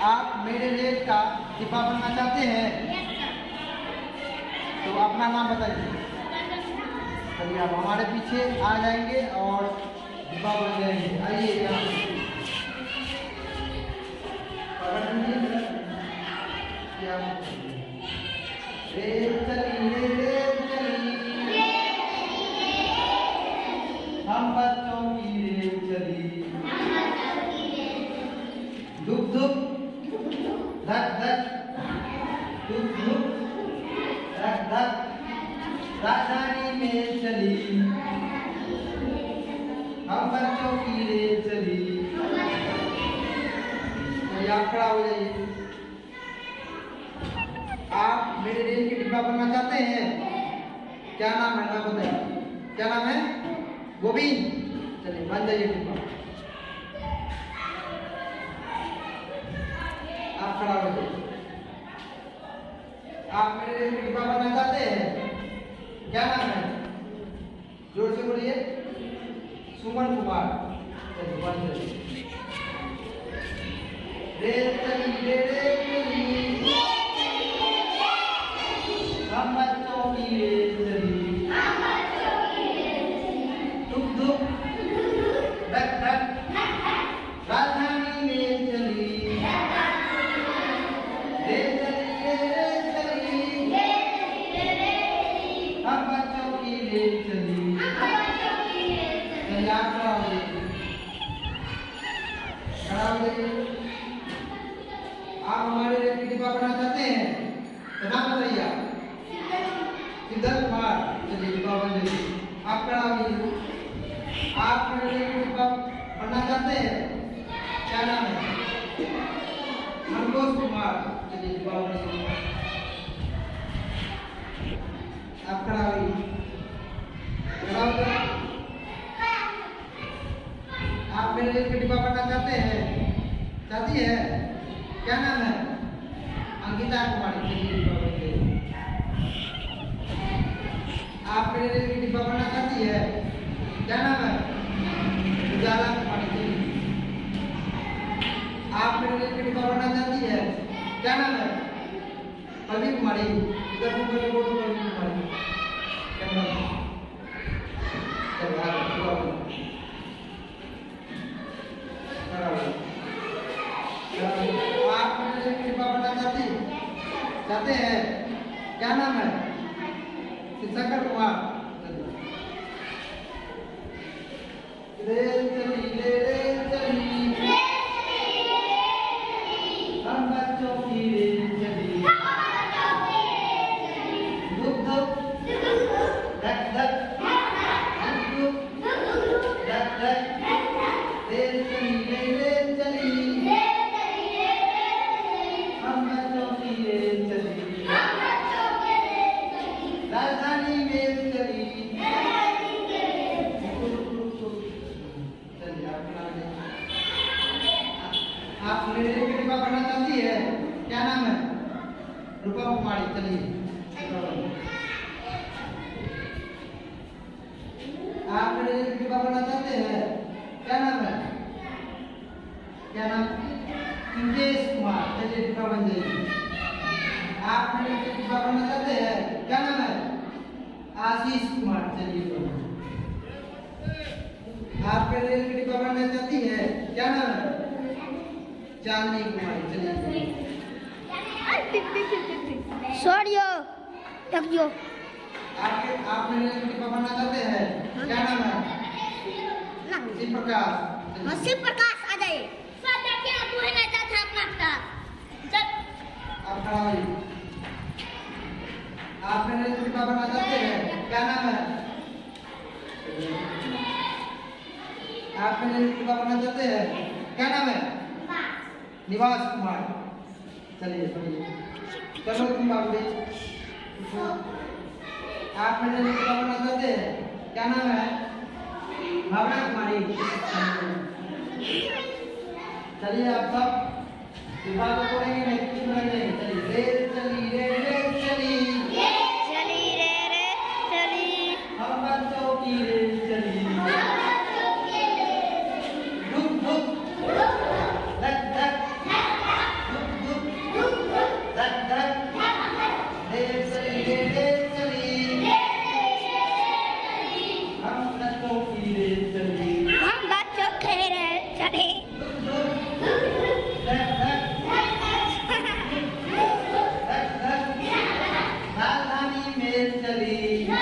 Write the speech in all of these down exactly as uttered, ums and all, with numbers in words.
आप मेरे रेल का डिब्बा बनना चाहते हैं? तो अपना नाम बताइए। चलिए आप हमारे पीछे आ जाएंगे और डिब्बा बन जाएंगे। आइए यहाँ रेल चली रेल चली, हम बच्चों की रेल चली, धुप धुप धक धक, धुप धुप धक धक, राजधानी में चली, हम बच्चों की रेल चली। आप खड़ा हो जाइए। आप मेरे रेल की डिब्बा बनना चाहते हैं? क्या नाम है? नाम बताइए। क्या नाम है? गोविंद। चलिए बन जाइए डिब्बा। आप खड़ा हो जाइए। आप मेरे रेल की डिब्बा बनना चाहते हैं? क्या नाम है? जोर से बोलिए। सुमन कुमार। चलिए बन जाइए। रेल चली रेल चली, हम बच्चों की रेल चली, धुप धुप धक धक, राजधानी में चली, रेल चली रेल चली, हम बच्चों की रेल चली। चलिए आप खड़ा हो जाइए। खड़ा हो जाइए। आप हमारे रेल की डिब्बा बनना चाहते हैं? तो नाम बताइए आप। सिद्धार्थ कुमार। चलिए डिब्बा बन जाइए। आप खड़ा होइए। आप मेरे रेल की डिब्बा बनना चाहते हैं? क्या नाम है? मनोज कुमार। चलिए डिब्बा बन जाइए। आप खड़ा होइए। खड़ा हो जाइए। आप मेरे रेल की डिब्बा बनना चाहते हैं? चाहती है? क्या नाम है? अंकिता कुमारी। चलिए डिब्बा बन जाइए। आप मेरे रेल की डिब्बा बनना चाहती है? क्या नाम है? उजाला कुमारी। चलिए। आप मेरे रेल की डिब्बा बनना चाहती है? क्या नाम है? पल्लवी कुमारी। इधर ऊपर बोर्ड पर पल्लवी कुमारी। क्या नाम है? चलिए आप डिब्बा बन आप मेरे रेल की डिब्बा बनना चाहती चाहते हैं? क्या नाम है? शंकर कुमार। रेल चली रेल चली, हम बच्चों की रेल चली, धुप धुप धक धक, धुप धुप धक धक, रेल चली रेल चली, हम बच्चों की रेल चली, राजधानी में चली। चलिए आप मेरे रेल की डिब्बा बनना चाहती है? क्या नाम है? रूपा कुमारी। चलिए आप मेरे रेल की डिब्बा बनना चाहते हैं? क्या नाम है? क्या नाम? इंद्रेश कुमार। चलिए डिब्बा बन जाइए। आप मेरे रेल की डिब्बा बनना चाहते हैं? क्या नाम है? आशीष कुमार। चलिए आप मेरे रेल की डिब्बा बनना चाहती है? क्या नाम है? चांदनी कुमारी। चलिए सॉरी यो आपके आप मेरे रेल की डिब्बा बनना चाहते हैं? क्या नाम है? शिव प्रकाश। शिव प्रकाश आ जाइए। आप खड़ा होइए। आप मेरे रेल की डिब्बा बनना चाहते हैं? क्या नाम है? आप मेरे रेल की डिब्बा बनना चाहते हैं? क्या नाम है? निवास कुमार। चलिए चलिए चलो तुम बाबू। आप मेरे रेल की डिब्बा बनना चाहते हैं? क्या नाम है? भावना कुमारी। चलिए आप सब डिब्बा को तोड़ेंगे नहीं, कुछ बनाएंगे। चलिए रेल चली रेल रेल चली, चली रे रे चली, हम बच्चों की रेल चली, धुप धुप धक धक, चले राजधानी में चली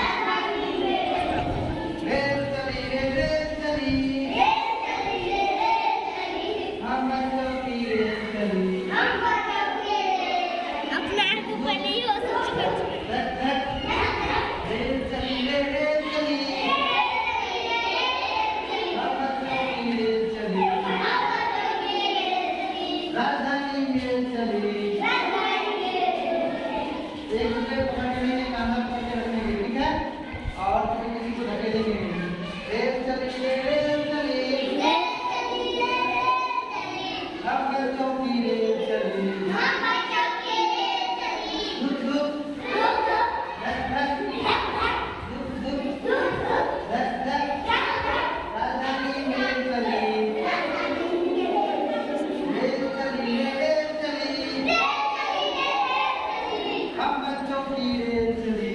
रेल चली रे रेल चली हम बच्चों की रेल चली अपना को पहले ही हो सकता रेल चली रे रेल चली हम बच्चों की रेल चली राजधानी में चली एक दूसरे को पकड़ने के कान पर पकड़ रखने के ठीक है और फिर किसी को धकेलेंगे रेल चली रे रेल चली हम बच्चों की रेल चली दुख दुख धक धक दुख दुख धक धक राजधानी में चली रेल चली रे रेल चली हम बच्चों की रेल चली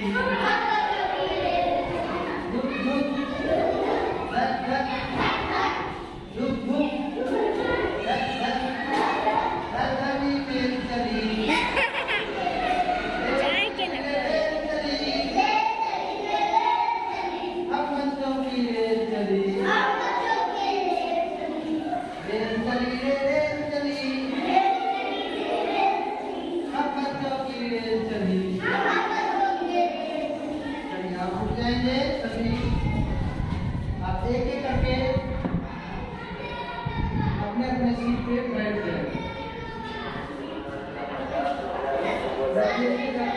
दुख दुख धक धक दुख दुख धक धक राजधानी में चली जाए के ना रेल चली हम बच्चों की रेल चली रेल चली रे रेल चली हम बच्चों की रेल चली चलिए आप उठ जाएंगे सभी आप एक एक करके अपने अपने सीट पे बैठ जाएंगे बैठिए